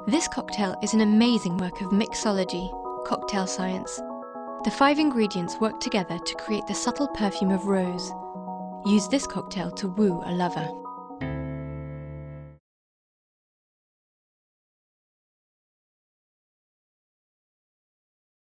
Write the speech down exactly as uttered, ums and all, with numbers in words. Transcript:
This cocktail is an amazing work of mixology, cocktail science. The five ingredients work together to create the subtle perfume of rose. Use this cocktail to woo a lover.